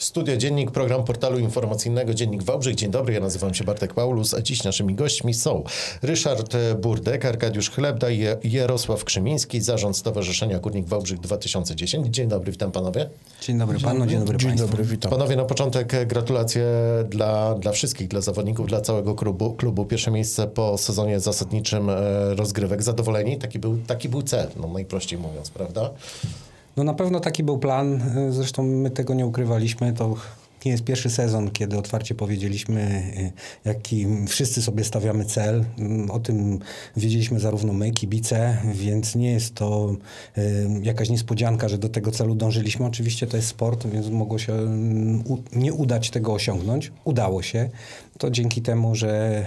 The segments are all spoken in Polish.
Studio Dziennik, program portalu informacyjnego Dziennik Wałbrzych. Dzień dobry, ja nazywam się Bartek Paulus, a dziś naszymi gośćmi są Ryszard Burdek, Arkadiusz Chlebda i Jarosław Krzymiński, Zarząd Stowarzyszenia Górnik Wałbrzych 2010. Dzień dobry, witam panowie. Dzień dobry panu, dzień dobry państwu. Dzień dobry, witam. Panowie, na początek gratulacje dla wszystkich, dla zawodników, dla całego klubu. Pierwsze miejsce po sezonie zasadniczym rozgrywek. Zadowoleni? Taki był cel, no najprościej mówiąc, prawda? No na pewno taki był plan, zresztą my tego nie ukrywaliśmy, to nie jest pierwszy sezon, kiedy otwarcie powiedzieliśmy, jaki wszyscy sobie stawiamy cel. O tym wiedzieliśmy zarówno my, kibice, więc nie jest to jakaś niespodzianka, że do tego celu dążyliśmy. Oczywiście to jest sport, więc mogło się nie udać tego osiągnąć. Udało się. To dzięki temu, że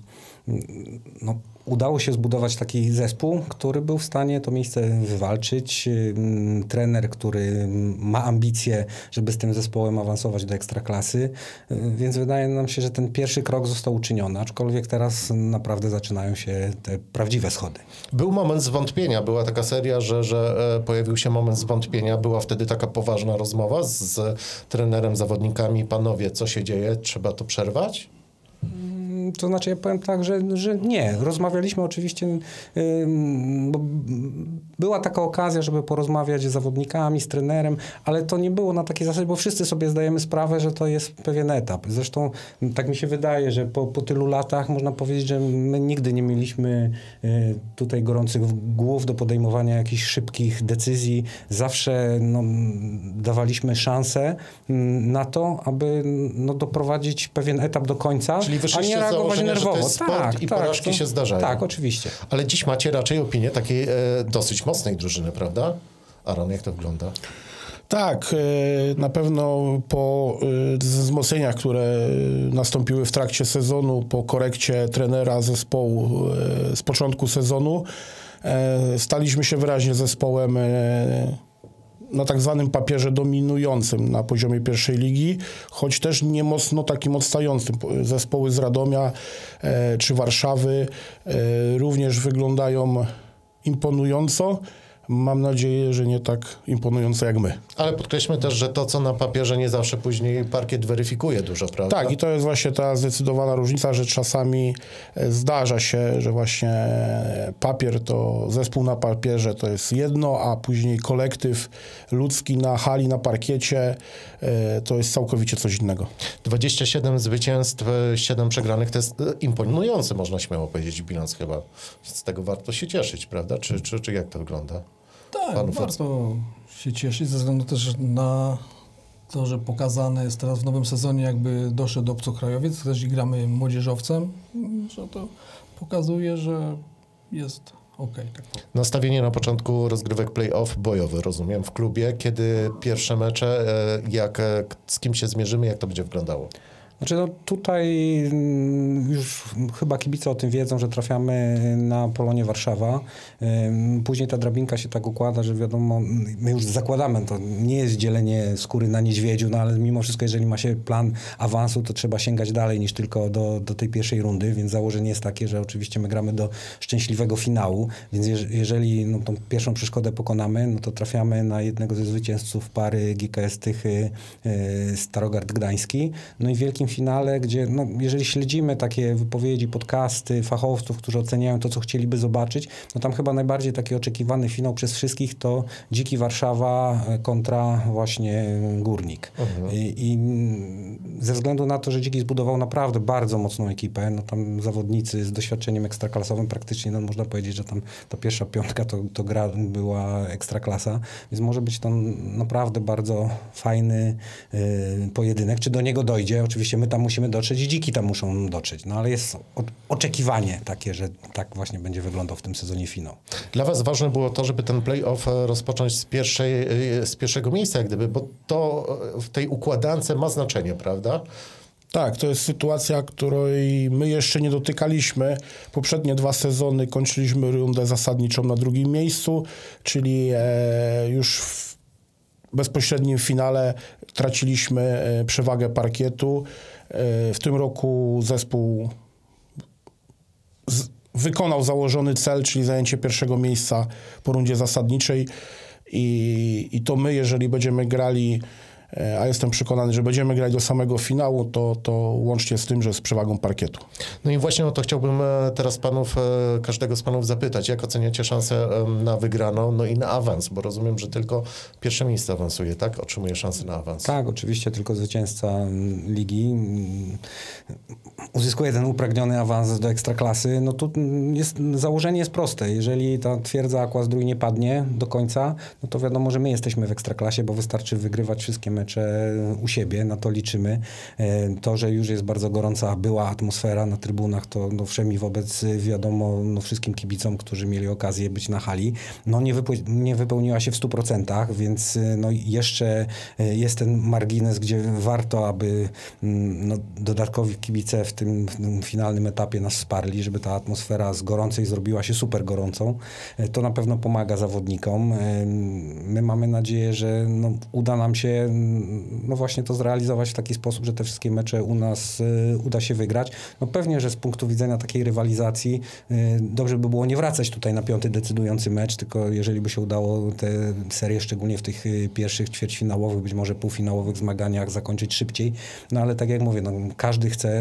udało się zbudować taki zespół, który był w stanie to miejsce wywalczyć. Trener, który ma ambicje, żeby z tym zespołem awansować do ekstraklasy. Więc wydaje nam się, że ten pierwszy krok został uczyniony, aczkolwiek teraz naprawdę zaczynają się te prawdziwe schody. Był moment zwątpienia, była taka seria, że pojawił się moment zwątpienia. Była wtedy taka poważna rozmowa z trenerem, zawodnikami. Panowie, co się dzieje? Trzeba to przerwać? To znaczy, ja powiem tak, że nie. Rozmawialiśmy oczywiście, bo była taka okazja, żeby porozmawiać z zawodnikami, z trenerem, ale to nie było na takiej zasadzie, bo wszyscy sobie zdajemy sprawę, że to jest pewien etap. Zresztą tak mi się wydaje, że po tylu latach można powiedzieć, że my nigdy nie mieliśmy tutaj gorących głów do podejmowania jakichś szybkich decyzji. Zawsze dawaliśmy szansę na to, aby doprowadzić pewien etap do końca, czyli a nie reagować nerwowo. Że to jest sport i porażki się zdarzają. Tak, oczywiście. Ale dziś macie raczej opinię takiej dosyć mocnej drużyny, prawda? Aaron, jak to wygląda? Tak, na pewno po wzmocnieniach, które nastąpiły w trakcie sezonu, po korekcie trenera zespołu z początku sezonu, staliśmy się wyraźnie zespołem na tak zwanym papierze dominującym na poziomie pierwszej ligi, choć też nie mocno takim odstającym. Zespoły z Radomia czy Warszawy również wyglądają imponująco. Mam nadzieję, że nie tak imponująco jak my. Ale podkreślmy też, że to, co na papierze, nie zawsze później parkiet weryfikuje dużo, prawda? Tak, i to jest właśnie ta zdecydowana różnica, że czasami zdarza się, że właśnie papier to, zespół na papierze to jest jedno, a później kolektyw ludzki na hali, na parkiecie to jest całkowicie coś innego. 27 zwycięstw, 7 przegranych, to jest imponujący, można śmiało powiedzieć, bilans chyba. Z tego warto się cieszyć, prawda? Czy jak to wygląda? Tak, warto się cieszyć ze względu też na to, że pokazane jest teraz w nowym sezonie, jakby doszedł obcokrajowiec, też i gramy młodzieżowcem, że to pokazuje, że jest okej. Tak. Nastawienie na początku rozgrywek play-off bojowy, rozumiem, w klubie. Kiedy pierwsze mecze, z kim się zmierzymy, jak to będzie wyglądało? Znaczy tutaj już chyba kibice o tym wiedzą, że trafiamy na Polonię Warszawa. Później ta drabinka się tak układa, że wiadomo, my już zakładamy, to nie jest dzielenie skóry na niedźwiedziu, ale mimo wszystko, jeżeli ma się plan awansu, to trzeba sięgać dalej niż tylko do tej pierwszej rundy, więc założenie jest takie, że oczywiście my gramy do szczęśliwego finału, więc jeżeli tą pierwszą przeszkodę pokonamy, to trafiamy na jednego ze zwycięzców pary GKS Tychy Starogard Gdański. No i w wielkim finale, gdzie jeżeli śledzimy takie wypowiedzi, podcasty fachowców, którzy oceniają to, co chcieliby zobaczyć, tam chyba najbardziej taki oczekiwany finał przez wszystkich to Dziki Warszawa kontra właśnie Górnik. I ze względu na to, że Dziki zbudował naprawdę bardzo mocną ekipę, tam zawodnicy z doświadczeniem ekstraklasowym, praktycznie można powiedzieć, że tam ta pierwsza piątka to gra była ekstraklasa, więc może być to naprawdę bardzo fajny pojedynek. Czy do niego dojdzie? Oczywiście my tam musimy dotrzeć i Dziki tam muszą dotrzeć. Ale jest oczekiwanie takie, że tak właśnie będzie wyglądał w tym sezonie finał. Dla was ważne było to, żeby ten play-off rozpocząć z pierwszego miejsca, jak gdyby, bo to w tej układance ma znaczenie, prawda? Tak, to jest sytuacja, której my jeszcze nie dotykaliśmy. Poprzednie 2 sezony kończyliśmy rundę zasadniczą na drugim miejscu, czyli już w bezpośrednim finale traciliśmy przewagę parkietu. W tym roku zespół wykonał założony cel, czyli zajęcie pierwszego miejsca po rundzie zasadniczej i to my, jeżeli będziemy grali a jestem przekonany, że będziemy grać do samego finału, to łącznie z tym, że z przewagą parkietu. No i właśnie o to chciałbym teraz każdego z panów zapytać, jak oceniacie szansę na wygraną, no i na awans, bo rozumiem, że tylko pierwsze miejsce awansuje, tak? Otrzymuje szansę na awans. Tak, oczywiście tylko zwycięzca ligi uzyskuje ten upragniony awans do Ekstraklasy. No tu założenie jest proste. Jeżeli ta twierdza Aqua Zdrój nie padnie do końca, no to wiadomo, że my jesteśmy w Ekstraklasie, bo wystarczy wygrywać wszystkie mecze u siebie, na to liczymy. To, że już jest bardzo gorąca, była atmosfera na trybunach, to no wszemi wobec wiadomo wszystkim kibicom, którzy mieli okazję być na hali, no nie wypełniła się w 100%, więc no jeszcze jest ten margines, gdzie warto, aby dodatkowi kibice w tym finalnym etapie nas wsparli, żeby ta atmosfera z gorącej zrobiła się super gorącą. To na pewno pomaga zawodnikom. My mamy nadzieję, że uda nam się właśnie to zrealizować w taki sposób, że te wszystkie mecze u nas uda się wygrać. No pewnie, że z punktu widzenia takiej rywalizacji dobrze by było nie wracać tutaj na 5. decydujący mecz, tylko jeżeli by się udało te serie, szczególnie w tych pierwszych ćwierćfinałowych, być może półfinałowych zmaganiach zakończyć szybciej. No ale tak jak mówię, każdy chce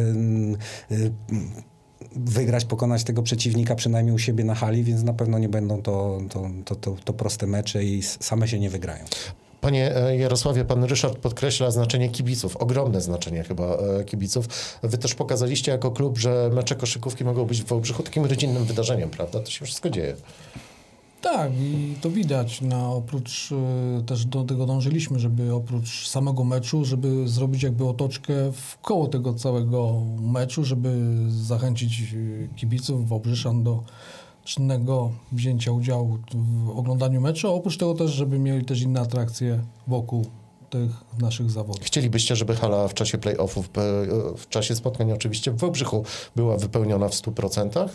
wygrać, pokonać tego przeciwnika przynajmniej u siebie na hali, więc na pewno nie będą to proste mecze i same się nie wygrają. Panie Jarosławie, pan Ryszard podkreśla znaczenie kibiców, ogromne znaczenie chyba kibiców. Wy też pokazaliście jako klub, że mecze koszykówki mogą być w Wałbrzychu takim rodzinnym wydarzeniem, prawda? To się wszystko dzieje. Tak, i to widać. Oprócz też do tego dążyliśmy, żeby oprócz samego meczu, żeby zrobić jakby otoczkę wkoło tego całego meczu, żeby zachęcić kibiców, Wałbrzyszan do czynnego wzięcia udziału w oglądaniu meczu, a oprócz tego też, żeby mieli też inne atrakcje wokół tych naszych zawodów. Chcielibyście, żeby hala w czasie play-offów, w czasie spotkań oczywiście w Wałbrzychu była wypełniona w 100%?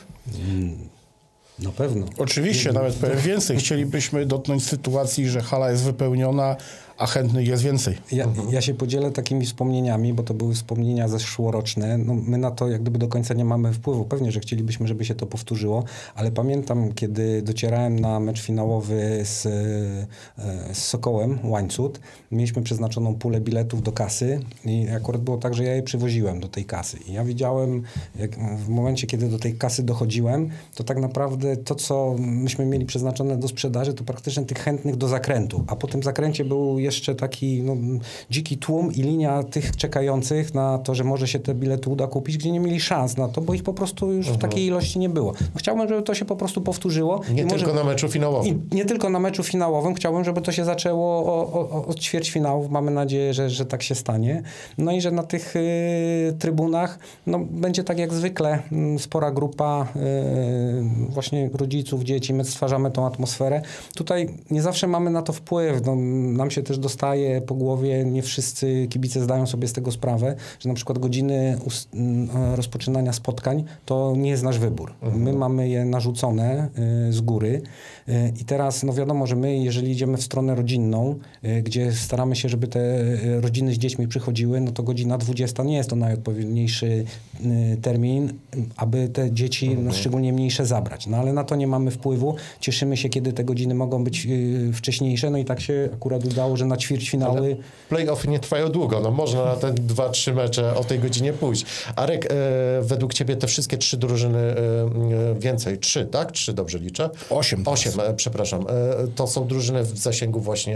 Na pewno. Oczywiście, nawet powiem więcej. Chcielibyśmy dotknąć sytuacji, że hala jest wypełniona, a chętnych jest więcej. Ja się podzielę takimi wspomnieniami, bo to były wspomnienia zeszłoroczne. My na to jak gdyby do końca nie mamy wpływu. Pewnie, że chcielibyśmy, żeby się to powtórzyło, ale pamiętam, kiedy docierałem na mecz finałowy z Sokołem, Łańcut, mieliśmy przeznaczoną pulę biletów do kasy i akurat było tak, że ja je przywoziłem do tej kasy. I ja widziałem, jak w momencie, kiedy do tej kasy dochodziłem, to tak naprawdę to, co myśmy mieli przeznaczone do sprzedaży, to praktycznie tych chętnych do zakrętu. A po tym zakręcie był jeszcze taki dziki tłum i linia tych czekających na to, że może się te bilety uda kupić, gdzie nie mieli szans na to, bo ich po prostu już w takiej ilości nie było. Chciałbym, żeby to się po prostu powtórzyło. Nie tylko na meczu finałowym. Nie tylko na meczu finałowym. Chciałbym, żeby to się zaczęło od ćwierćfinałów. Mamy nadzieję, że tak się stanie. No i że na tych trybunach będzie tak jak zwykle spora grupa właśnie rodziców, dzieci. My stwarzamy tą atmosferę. Tutaj nie zawsze mamy na to wpływ. Nam się też dostaje po głowie, nie wszyscy kibice zdają sobie z tego sprawę, że na przykład godziny rozpoczynania spotkań to nie jest nasz wybór. My mamy je narzucone z góry i teraz wiadomo, że my jeżeli idziemy w stronę rodzinną, gdzie staramy się, żeby te rodziny z dziećmi przychodziły, no to godzina 20 nie jest to najodpowiedniejszy termin, aby te dzieci szczególnie mniejsze zabrać. No ale na to nie mamy wpływu. Cieszymy się, kiedy te godziny mogą być wcześniejsze, no i tak się akurat udało, że na ćwierćfinały... Play-offy nie trwają długo, można na te 2-3 mecze o tej godzinie pójść. Arek, według ciebie te wszystkie 3 drużyny więcej, 3, tak? 3 dobrze liczę? 8, przepraszam. To są drużyny w zasięgu właśnie,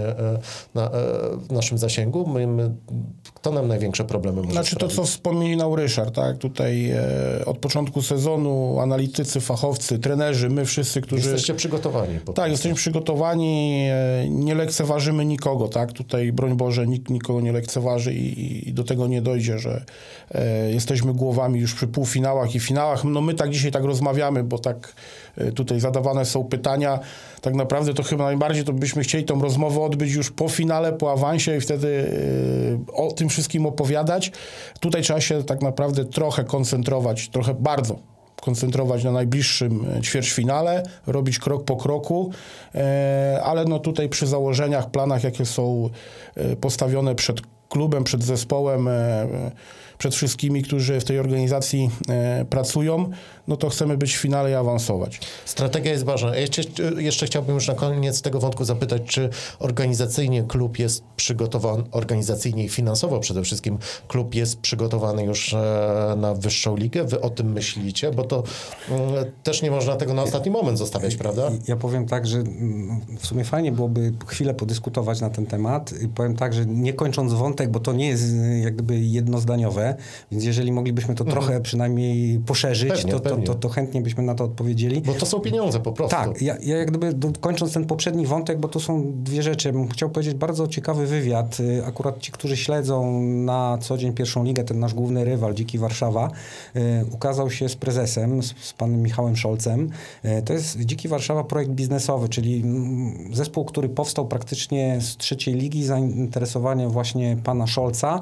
w naszym zasięgu. Kto nam największe problemy może sprawić? To, co wspominał Ryszard, tak? Tutaj od początku sezonu analitycy, fachowcy, trenerzy, my wszyscy, którzy... Jesteście przygotowani. Tak, jesteśmy przygotowani, nie lekceważymy nikogo, tak? Tutaj, broń Boże, nikt nikogo nie lekceważy i do tego nie dojdzie, że jesteśmy głowami już przy półfinałach i finałach. My tak dzisiaj tak rozmawiamy, bo tak tutaj zadawane są pytania. Tak naprawdę to chyba najbardziej to byśmy chcieli tą rozmowę odbyć już po finale, po awansie i wtedy o tym wszystkim opowiadać. Tutaj trzeba się tak naprawdę trochę koncentrować, bardzo koncentrować na najbliższym ćwierćfinale, robić krok po kroku, ale tutaj przy założeniach, planach, jakie są postawione przed klubem, przed zespołem, przed wszystkimi, którzy w tej organizacji pracują, no to chcemy być w finale i awansować. Strategia jest ważna. Jeszcze chciałbym już na koniec tego wątku zapytać, czy organizacyjnie klub jest przygotowany, organizacyjnie i finansowo przede wszystkim klub jest przygotowany już na wyższą ligę? Wy o tym myślicie? Bo to też nie można tego na ostatni moment zostawiać, prawda? Ja powiem tak, że w sumie fajnie byłoby chwilę podyskutować na ten temat. Powiem tak, że nie kończąc wątek, bo to nie jest jak gdyby jednozdaniowe, więc jeżeli moglibyśmy to trochę przynajmniej poszerzyć, to chętnie byśmy na to odpowiedzieli. Bo to są pieniądze po prostu. Tak, ja jak gdyby kończąc ten poprzedni wątek, bo to są dwie rzeczy. Bym chciał powiedzieć bardzo ciekawy wywiad. Akurat ci, którzy śledzą na co dzień pierwszą ligę, ten nasz główny rywal, Dziki Warszawa, ukazał się z prezesem, z panem Michałem Szolcem. To jest Dziki Warszawa projekt biznesowy, czyli zespół, który powstał praktycznie z trzeciej ligi, zainteresowanie właśnie pana Szolca.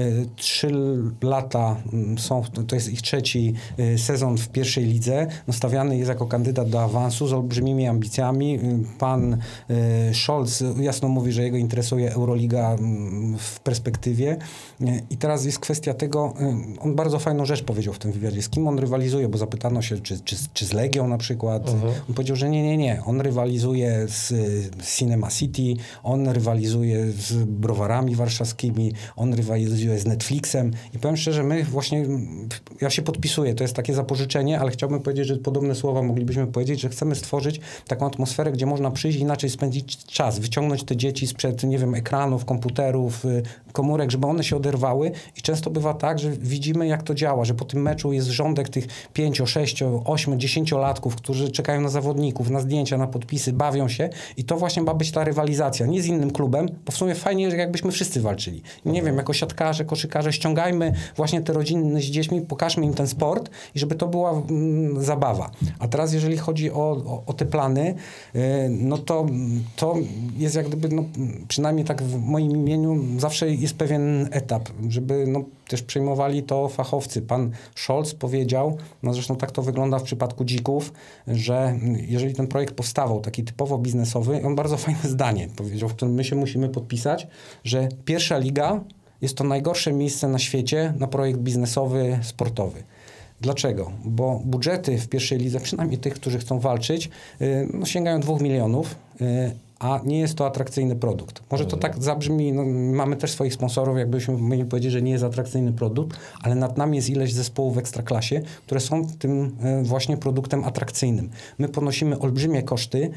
3 lata to jest ich trzeci sezon w pierwszej lidze. No, stawiany jest jako kandydat do awansu z olbrzymimi ambicjami. Pan Scholz jasno mówi, że jego interesuje Euroliga w perspektywie. I teraz jest kwestia tego, on bardzo fajną rzecz powiedział w tym wywiadzie, z kim on rywalizuje, bo zapytano się, czy z Legią na przykład. On powiedział, że nie. On rywalizuje z Cinema City, on rywalizuje z browarami warszawskimi, on rywalizuje z Netflixem i powiem szczerze, my właśnie, ja się podpisuję, to jest takie zapożyczenie, ale chciałbym powiedzieć, że podobne słowa moglibyśmy powiedzieć, że chcemy stworzyć taką atmosferę, gdzie można przyjść i inaczej spędzić czas, wyciągnąć te dzieci sprzed, nie wiem, ekranów, komputerów, komórek, żeby one się oderwały i często bywa tak, że widzimy, jak to działa, że po tym meczu jest rządek tych 5, 6, 8, 10-latków, którzy czekają na zawodników, na zdjęcia, na podpisy, bawią się i to właśnie ma być ta rywalizacja, nie z innym klubem, bo w sumie fajnie, że jakbyśmy wszyscy walczyli. Nie wiem, jako siatkarze, koszykarze, ściągajmy właśnie te rodziny z dziećmi, pokażmy im ten sport i żeby to była zabawa. A teraz jeżeli chodzi o te plany, no to jest jak gdyby, no, przynajmniej tak w moim imieniu zawsze jest pewien etap, żeby też przejmowali to fachowcy. Pan Scholz powiedział, no zresztą tak to wygląda w przypadku Dzików, że jeżeli ten projekt powstawał, taki typowo biznesowy, on bardzo fajne zdanie powiedział, w którym my się musimy podpisać, że pierwsza liga jest to najgorsze miejsce na świecie na projekt biznesowy, sportowy. Dlaczego? Bo budżety w pierwszej lidze, przynajmniej tych, którzy chcą walczyć, sięgają 2 milionów, a nie jest to atrakcyjny produkt. Może to tak zabrzmi, mamy też swoich sponsorów, jakbyśmy mieli powiedzieć, że nie jest atrakcyjny produkt, ale nad nami jest ileś zespołów w Ekstraklasie, które są tym właśnie produktem atrakcyjnym. My ponosimy olbrzymie koszty,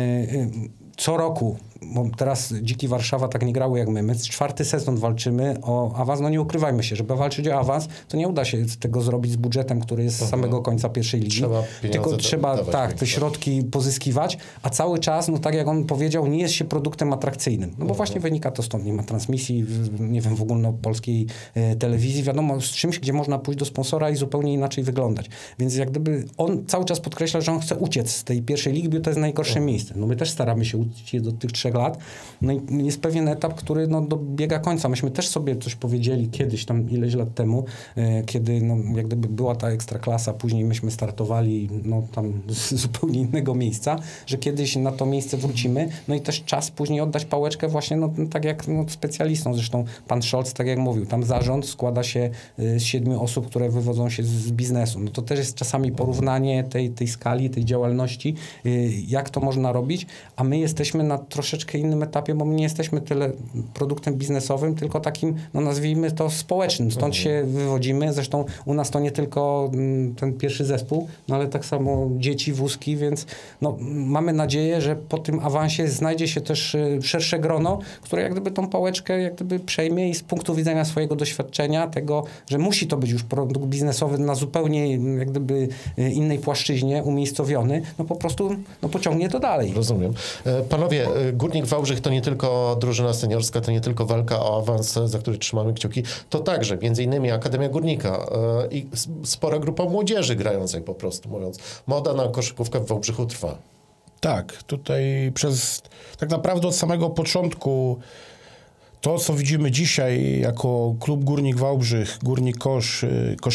co roku, bo teraz Dziki Warszawa tak nie grały jak my. My 4. sezon walczymy o awans. No nie ukrywajmy się, żeby walczyć o awans, to nie uda się tego zrobić z budżetem, który jest z samego końca pierwszej ligi. Tylko trzeba te środki pozyskiwać, a cały czas, no tak jak on powiedział, nie jest się produktem atrakcyjnym. No bo właśnie wynika to stąd. Nie ma transmisji, nie wiem, w ogólnopolskiej telewizji. Wiadomo, z czymś, gdzie można pójść do sponsora i zupełnie inaczej wyglądać. Więc jak gdyby on cały czas podkreśla, że on chce uciec z tej pierwszej ligi, bo to jest najgorsze miejsce. No my też staramy się uciec do tych 3 lat. No i jest pewien etap, który dobiega końca. Myśmy też sobie coś powiedzieli kiedyś tam ileś lat temu, kiedy jak gdyby była ta Ekstraklasa, później myśmy startowali tam z zupełnie innego miejsca, że kiedyś na to miejsce wrócimy, no i też czas później oddać pałeczkę właśnie tak jak specjalistom. Zresztą pan Scholz, tak jak mówił, tam zarząd składa się z 7 osób, które wywodzą się z biznesu. No to też jest czasami porównanie tej skali, tej działalności, jak to można robić, a my jesteśmy na troszeczkę innym etapie, bo my nie jesteśmy tyle produktem biznesowym, tylko takim, nazwijmy to społecznym. Stąd się wywodzimy. Zresztą u nas to nie tylko ten pierwszy zespół, ale tak samo dzieci, wózki, więc mamy nadzieję, że po tym awansie znajdzie się też szersze grono, które jak gdyby tą pałeczkę jak gdyby przejmie i z punktu widzenia swojego doświadczenia, tego, że musi to być już produkt biznesowy na zupełnie jak gdyby innej płaszczyźnie umiejscowiony, po prostu pociągnie to dalej. Rozumiem. Panowie, Górnik Wałbrzych to nie tylko drużyna seniorska, to nie tylko walka o awans, za który trzymamy kciuki, to także między innymi Akademia Górnika i spora grupa młodzieży grającej, po prostu mówiąc. Moda na koszykówkę w Wałbrzychu trwa. Tak, tutaj tak naprawdę od samego początku to, co widzimy dzisiaj jako klub Górnik Wałbrzych, Górnik Kosz,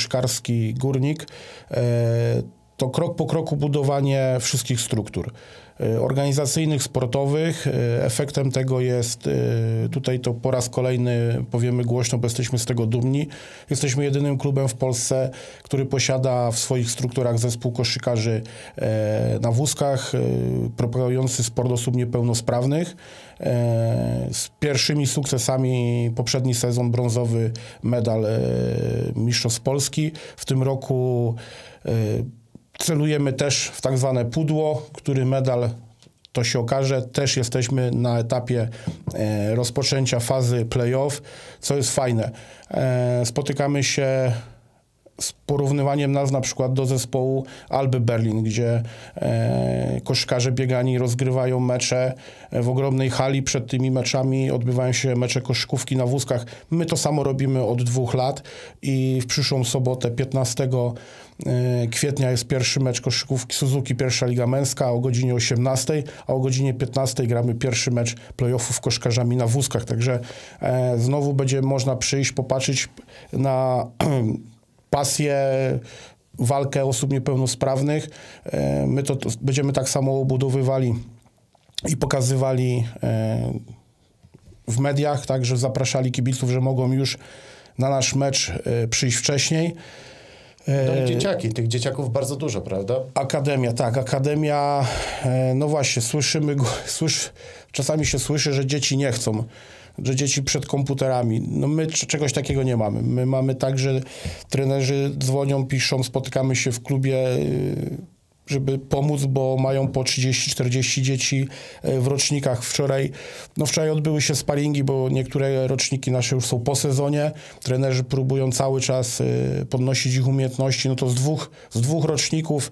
koszykarski Górnik, to krok po kroku budowanie wszystkich struktur. organizacyjnych, sportowych. Efektem tego jest, tutaj to po raz kolejny powiemy głośno, bo jesteśmy z tego dumni. Jesteśmy jedynym klubem w Polsce, który posiada w swoich strukturach zespół koszykarzy na wózkach, propagujący sport osób niepełnosprawnych. Z pierwszymi sukcesami poprzedni sezon brązowy medal Mistrzostw Polski. W tym roku celujemy też w tak zwane pudło, który medal to się okaże. Też jesteśmy na etapie rozpoczęcia fazy play-off, co jest fajne. Spotykamy się z porównywaniem nas na przykład do zespołu Alby Berlin, gdzie koszykarze biegani rozgrywają mecze w ogromnej hali. Przed tymi meczami odbywają się mecze koszykówki na wózkach. My to samo robimy od 2 lat i w przyszłą sobotę 15 kwietnia jest pierwszy mecz koszykówki Suzuki, pierwsza liga męska o godzinie 18, a o godzinie 15 gramy pierwszy mecz play-offów koszykarzami na wózkach. Także znowu będzie można przyjść, popatrzeć na pasję, walkę osób niepełnosprawnych. My to będziemy tak samo obudowywali i pokazywali w mediach, także zapraszali kibiców, że mogą już na nasz mecz przyjść wcześniej. No i dzieciaki, tych dzieciaków bardzo dużo, prawda? Akademia, tak, akademia, no właśnie, czasami się słyszy, że dzieci nie chcą, że dzieci przed komputerami. No my czegoś takiego nie mamy. My mamy tak, że trenerzy dzwonią, piszą, spotykamy się w klubie, żeby pomóc, bo mają po 30-40 dzieci w rocznikach. Wczoraj odbyły się sparingi, bo niektóre roczniki nasze już są po sezonie. Trenerzy próbują cały czas podnosić ich umiejętności. No to z dwóch roczników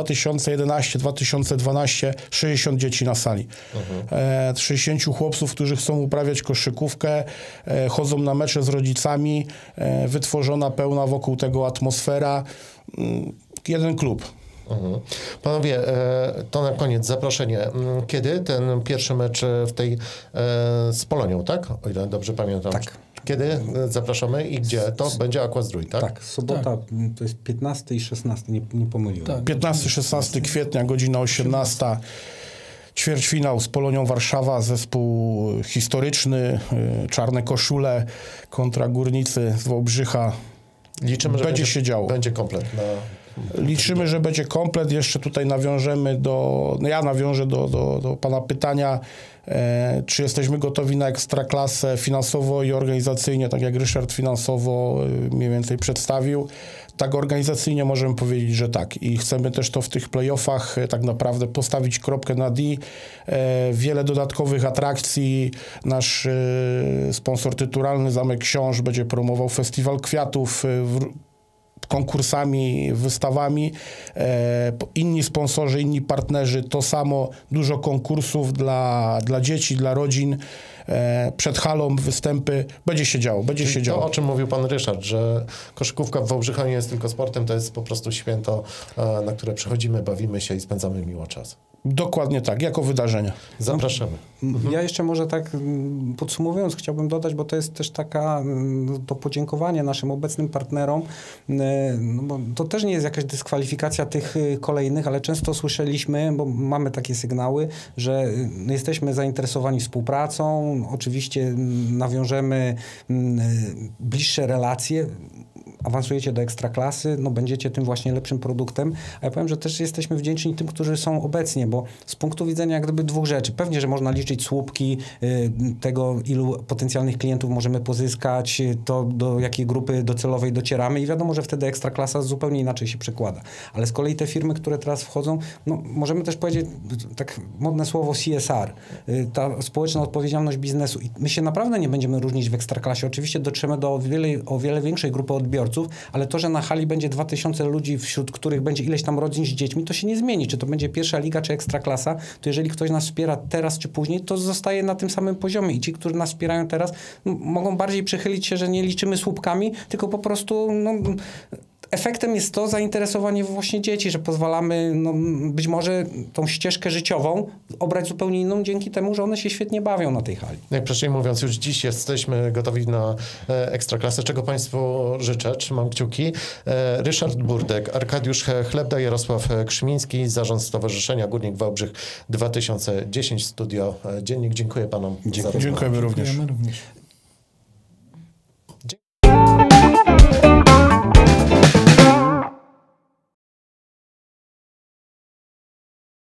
2011-2012 60 dzieci na sali. 60 chłopców, którzy chcą uprawiać koszykówkę, chodzą na mecze z rodzicami, wytworzona pełna wokół tego atmosfera. Jeden klub. Panowie, to na koniec zaproszenie. Kiedy ten pierwszy mecz w tej z Polonią, tak? O ile dobrze pamiętam. Tak. Kiedy zapraszamy i gdzie? To będzie Aqua Zdrój, tak? Tak, sobota to jest 15 i 16, nie pomyliłem. Tak. 15-16 kwietnia, godzina 18. Ćwierćfinał z Polonią Warszawa, zespół historyczny, czarne koszule kontra Górnicy z Wałbrzycha. Liczymy, że będzie się działo. Będzie komplet. Liczymy, że będzie komplet. Jeszcze tutaj nawiążemy ja nawiążę do pana pytania, czy jesteśmy gotowi na ekstraklasę finansowo i organizacyjnie, tak jak Ryszard finansowo mniej więcej przedstawił. Tak organizacyjnie możemy powiedzieć, że tak. I chcemy też to w tych play-offach tak naprawdę postawić kropkę nad i. Wiele dodatkowych atrakcji. Nasz sponsor tytularny Zamek Książ będzie promował Festiwal Kwiatów, konkursami, wystawami. Inni sponsorzy, inni partnerzy, to samo, dużo konkursów dla dzieci, dla rodzin. Przed halą występy, będzie się działo. To, o czym mówił pan Ryszard, że koszykówka w Wałbrzychu nie jest tylko sportem, to jest po prostu święto, na które przychodzimy, bawimy się i spędzamy miło czas. Dokładnie tak, jako wydarzenie. Zapraszamy. Ja jeszcze może tak podsumowując chciałbym dodać, bo to jest też to podziękowanie naszym obecnym partnerom, no bo to też nie jest jakaś dyskwalifikacja tych kolejnych, ale często słyszeliśmy, bo mamy takie sygnały, że jesteśmy zainteresowani współpracą, oczywiście nawiążemy bliższe relacje, awansujecie do ekstraklasy, no będziecie tym właśnie lepszym produktem, a ja powiem, że też jesteśmy wdzięczni tym, którzy są obecnie, bo z punktu widzenia jak gdyby 2 rzeczy. Pewnie, że można liczyć słupki tego, ilu potencjalnych klientów możemy pozyskać, to do jakiej grupy docelowej docieramy i wiadomo, że wtedy ekstraklasa zupełnie inaczej się przekłada. Ale z kolei te firmy, które teraz wchodzą, no możemy też powiedzieć, tak modne słowo CSR, ta społeczna odpowiedzialność biznesu i my się naprawdę nie będziemy różnić w ekstraklasie. Oczywiście dotrzemy do o wiele większej grupy odbiorców, ale to, że na hali będzie 2000 ludzi, wśród których będzie ileś tam rodzin z dziećmi, to się nie zmieni. Czy to będzie pierwsza liga, czy ekstraklasa, to jeżeli ktoś nas wspiera teraz, czy później, to zostaje na tym samym poziomie i ci, którzy nas wspierają teraz, mogą bardziej przychylić się, że nie liczymy słupkami, tylko po prostu efektem jest to zainteresowanie właśnie dzieci, że pozwalamy być może tą ścieżkę życiową obrać zupełnie inną dzięki temu, że one się świetnie bawią na tej hali. Najprościej mówiąc, już dziś jesteśmy gotowi na Ekstraklasę, czego Państwu życzę, trzymam kciuki. Ryszard Burdek, Arkadiusz Chlebda, Jarosław Krzymiński, Zarząd Stowarzyszenia Górnik Wałbrzych 2010, Studio Dziennik. Dziękuję Panom za rozmowę. Dziękujemy również. Dziękujemy również.